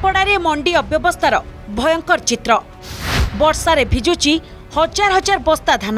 नुआपड़ारे मंडी अव्यवस्थार भयंकर चित्र। वर्षारे भिजुची हजार हजार बस्ता धान।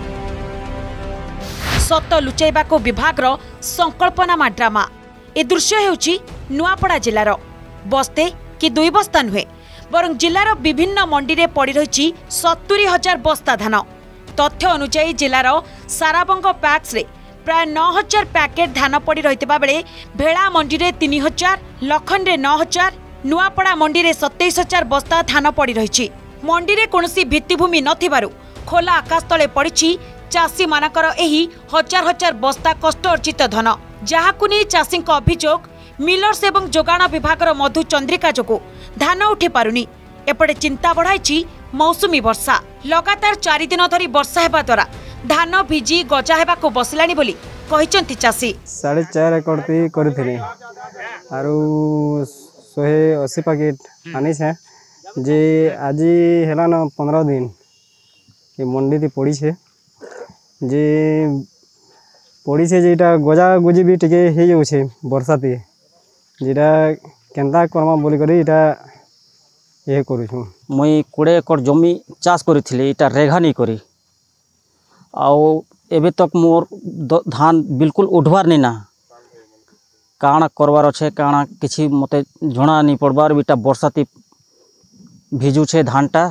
सत लुचाइबाको विभागर संकल्पनामा ड्रामा। ए दृश्य हेउची नुआपड़ा जिलार बस्ते कि 2 बस्ता नुहे बरं जिलार विभिन्न मंडी रे पड़ी रही 70,000 बस्ता धान। तथ्य अनुसार जिलार साराबंग पैक्स रे प्राय 9,000 पैकेट धान पड़ी रहितबा बेले भेड़ा मंडी रे 3,000, लखन रे 9,000, नुआपड़ा मंडी रे 27,000 बस्ता धान पड़ी रही। मंडी रे कोनोसी भित्तिभूमि नथिबारु खोला आकाश तले पड़िछि चाषी मानकर एही हजार हजार बस्ता कष्ट अर्जित धन, जहाकु नै चाषीक अभियोग मिलर्स एवं जोगाण विभागर मधु चंद्रिका जोगु धान उठी पारुनी। एपटे चिंता बढ़ाई मौसुमी वर्षा। लगातार 4 दिन धरी वर्षा हेबा द्वारा धान भिजी गजा हेबाको बसिलानी बोली कहिसंती चाषी। 4.5 एकड़ ती करथिनी आरो 180 पैकेट आनी छे जे आज हेला न 15 दिन के मंडी ती पड़ी छे जे पड़ी छे जेटा गजा गुजी भी टिके हे जाउ छे वर्षा ती जेटा केनता करमा बोली करी एटा ये करू छु। मुई 20 एकड़ जमी चाष करिथिले एटा रेघा नहीं करी आउ एबे तक मोर धान बिल्कुल उठवार नहीं ना काना करवार अच्छे काना किसी मते जणा नहीं पड़बार बेटा वर्षाती भिजु छे धानटा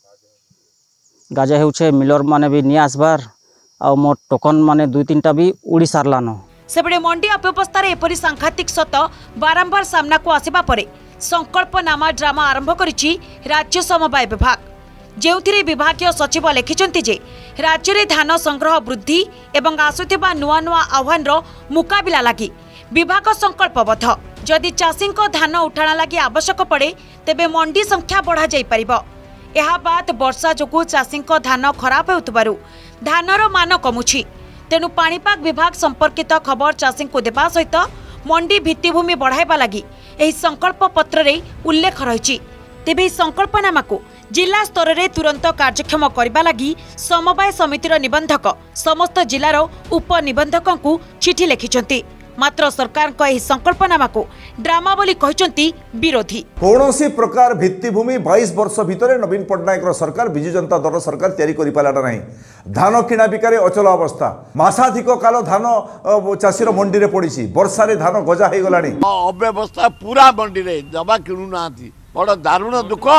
गाजा हेउछे मिलर माने भी नहीं आसबार आ मोर टोकन माने 2-3टा भी उड़ी सारलानो। सेबडे मंडी अव्यवस्था रे एपरि सांघातिक सत बारंबार सामना को आसीबा परे संकल्पनामा ड्रामा आरंभ करिछि राज्य समवाय विभाग, जेउथिरे विभागीय सचिव लिखिछन्ति जे राज्य रे धान संग्रह वृद्धि एवं आसुथिबा नुआ नुआ आह्वान रो मुकाबिला लागि विभाग संकल्पबद्ध। जदि चाषी धान उठाणा लागि आवश्यक पड़े तेबे मंडी संख्या बढ़ा जाई परिबो। एहा बाद वर्षा जोगु चाषी धान खराब हेउतबारु धानर मान कमुछि, तेणु पाणीपाग विभाग संपर्कित खबर चाषी को देवा सहित मंडी भित्तिभूमि बढ़ाइबा लागि एही संकल्प पत्र रे उल्लेख रहिछि। तेबे एही संकल्पनामा को जिला स्तर रे तुरंत कार्यक्षम करबा लागि समवाय समितिर निबंधक समस्त जिलार उपनिबंधकଙ୍କୁ चिठी लिखिछन्ति। मात्र सरकार को एही संकल्पनामा को ड्रामा बोली कहिसंती विरोधी। कौनसी प्रकार भित्तिभूमि 22 वर्ष भितर नवीन पट्टनायक सरकार विजु जनता दल सरकार तैयारी करि पालाटा नहीं। धान किणा बिकारे अचल अवस्था, मासाधिक काल धान चाषीर मंडी रे पड़ी, वर्षा रे धान गजा हे गलानी। अव्यवस्था पूरा मंडी रे जमा किणु नाथि, बड़ दारुण दुख।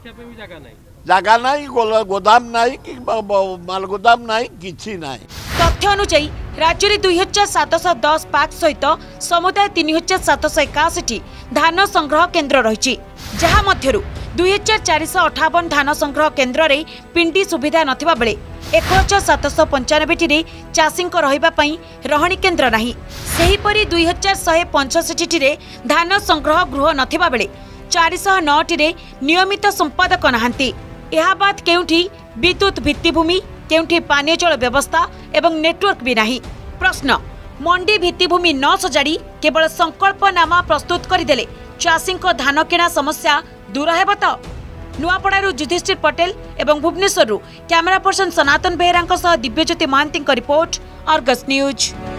जगह नहीं, गोदाम नहीं कि माल गोदाम नहीं, किछि नहीं। तथ्य अनुसार राज्य में 2,710 पैक सहित समुदाय 3,781 धान संग्रह केन्द्र रही, जहाँ मध्यरु 2,458 धान संग्रह केन्द्र रे पिंडी सुविधा नथिबा बेले 1,795 टी चाषी रहिबा पई रहणी केन्द्र नाही। सेहीपरि 2,165 रे धान संग्रह गृह नथिबा बेले 409 टी नियमित संपादक नाहांती। एहा बाद केउठी विद्युत भित्तिभूमि, केउठी पानीय जल व्यवस्था एवं नेटवर्क भी नहीं। प्रश्न, मंडी भित्तिभूमि न सजाड़ी केवल संकल्पनामा प्रस्तुत करदेले चाषी धान किणा समस्या दूर हेब तो? नुआपड़ारू युधिष्ठिर पटेल एवं भुवनेश्वररू camera person Sanatan Behera Divyajyoti Mahanti report, Argus news.